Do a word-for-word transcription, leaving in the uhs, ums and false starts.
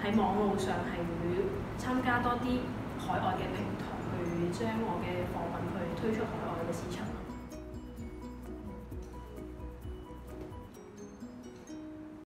喺網路上係會參加多啲海外嘅平台，去將我嘅貨品去推出海外嘅市場。